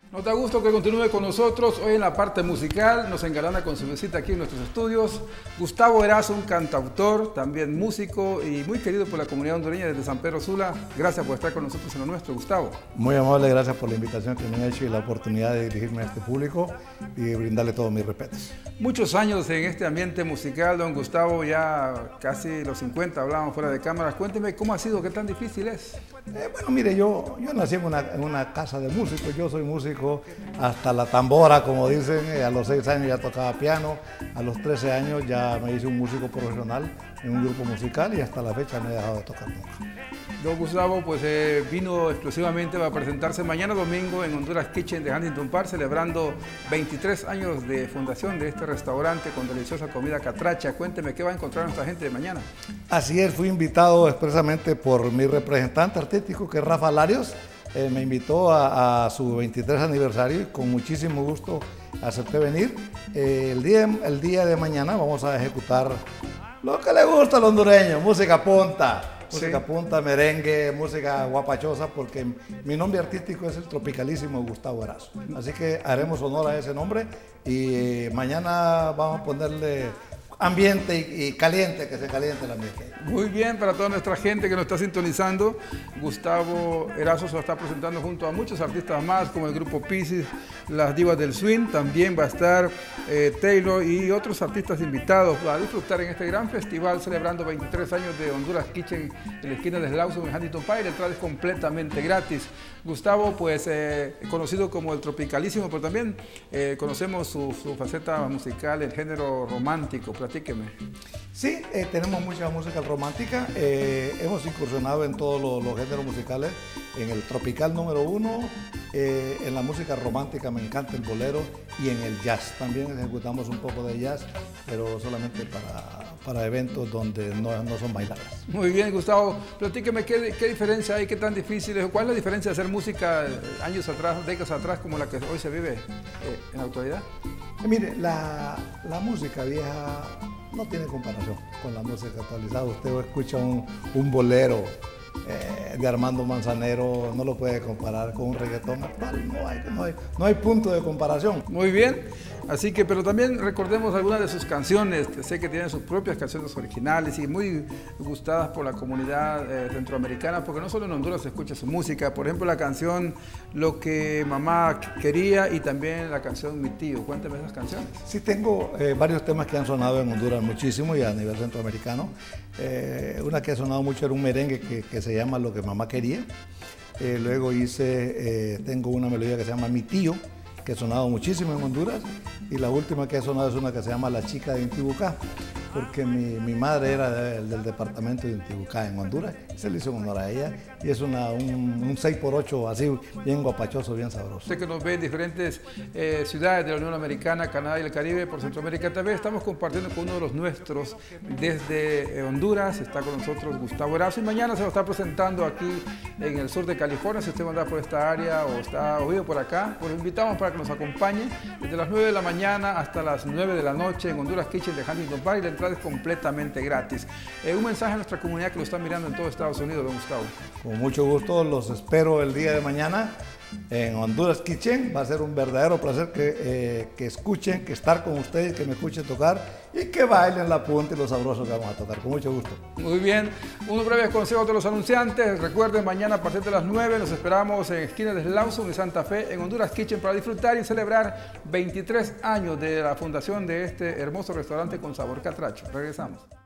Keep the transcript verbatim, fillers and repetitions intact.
Nos da gusto que continúe con nosotros. Hoy en la parte musical nos engalana con su visita aquí en nuestros estudios Gustavo Erazo, un cantautor, también músico y muy querido por la comunidad hondureña desde San Pedro Sula. Gracias por estar con nosotros en lo nuestro, Gustavo. Muy amable, gracias por la invitación que me han hecho y la oportunidad de dirigirme a este público y brindarle todos mis respetos. Muchos años en este ambiente musical, don Gustavo, ya casi los cincuenta, hablábamos fuera de cámaras. Cuénteme cómo ha sido, qué tan difícil es. Eh, bueno, mire, yo, yo nací en una, en una casa de músicos, yo soy músico hasta la tambora, como dicen. eh, a los seis años ya tocaba piano, a los trece años ya me hice un músico profesional en un grupo musical y hasta la fecha no he dejado de tocar nunca. Don Gustavo pues eh, vino exclusivamente para presentarse mañana domingo en Honduras Kitchen de Huntington Park, celebrando veintitrés años de fundación de este restaurante con deliciosa comida catracha. Cuénteme, ¿qué va a encontrar nuestra gente de mañana? Así es, fui invitado expresamente por mi representante artístico, que es Rafa Larios. Eh, me invitó a, a su veintitrés aniversario y con muchísimo gusto acepté venir. Eh, el, día, el día de mañana vamos a ejecutar lo que le gusta al hondureño, música punta. Música Sí. punta, merengue, música guapachosa, porque mi nombre artístico es el tropicalísimo Gustavo Erazo. Así que haremos honor a ese nombre y eh, mañana vamos a ponerle ambiente y, y caliente, que se caliente el ambiente. Muy bien, para toda nuestra gente que nos está sintonizando, Gustavo Erazo se va a estar presentando junto a muchos artistas más, como el grupo Pisces, las Divas del Swing. También va a estar eh, Taylor y otros artistas invitados a disfrutar en este gran festival celebrando veintitrés años de Honduras Kitchen en la esquina de Slauson en Huntington Park. La entrada es completamente gratis. Gustavo, pues eh, conocido como el Tropicalísimo, pero también eh, conocemos su, su faceta musical, el género romántico. Platíqueme. Sí, eh, tenemos mucha música romántica, eh, hemos incursionado en todos los, los géneros musicales, en el tropical número uno, eh, en la música romántica me encanta el bolero y en el jazz. También ejecutamos un poco de jazz, pero solamente para, para eventos donde no, no son bailables. Muy bien, Gustavo, platíqueme qué, qué diferencia hay, qué tan difícil es, cuál es la diferencia de hacer música años atrás, décadas atrás, como la que hoy se vive eh, en la actualidad. Eh, mire, la, la música vieja no tiene comparación con la música actualizada. Usted escucha un, un bolero eh, de Armando Manzanero, no lo puede comparar con un reggaetón actual, no hay, no hay, no hay punto de comparación. Muy bien, así que, pero también recordemos algunas de sus canciones. Sé que tienen sus propias canciones originales y muy gustadas por la comunidad eh, centroamericana, porque no solo en Honduras se escucha su música. Por ejemplo, la canción Lo que mamá quería y también la canción Mi tío. Cuéntame esas canciones. Sí, tengo eh, varios temas que han sonado en Honduras muchísimo y a nivel centroamericano. Eh, una que ha sonado mucho era un merengue que, que se llama Lo que mamá quería. Eh, luego hice, eh, tengo una melodía que se llama Mi tío, que ha sonado muchísimo en Honduras, y la última que ha sonado es una que se llama La chica de Intibucá, porque mi, mi madre era de, del departamento de Intibucá en Honduras, se le hizo honor a ella, y es una, un, un seis por ocho así, bien guapachoso, bien sabroso. Sé que nos ven en diferentes eh, ciudades de la Unión Americana, Canadá y el Caribe, por Centroamérica también. Estamos compartiendo con uno de los nuestros desde eh, Honduras. Está con nosotros Gustavo Erazo y mañana se va a estar presentando aquí en el sur de California. Si usted anda por esta área o está o vive por acá, pues lo invitamos para que nos acompañe desde las nueve de la mañana hasta las nueve de la noche en Honduras Kitchen de Huntington Park, y la entrada es completamente gratis. Eh, un mensaje a nuestra comunidad que lo está mirando en todo Estados Unidos, don Gustavo. Con mucho gusto, los espero el día de mañana en Honduras Kitchen. Va a ser un verdadero placer que, eh, que escuchen, que estar con ustedes, que me escuchen tocar y que bailen la punta y lo sabroso que vamos a tocar. Con mucho gusto. Muy bien, unos breves consejos de los anunciantes. Recuerden, mañana a partir de las nueve nos esperamos en esquina de Slauson y Santa Fe en Honduras Kitchen para disfrutar y celebrar veintitrés años de la fundación de este hermoso restaurante con sabor catracho. Regresamos.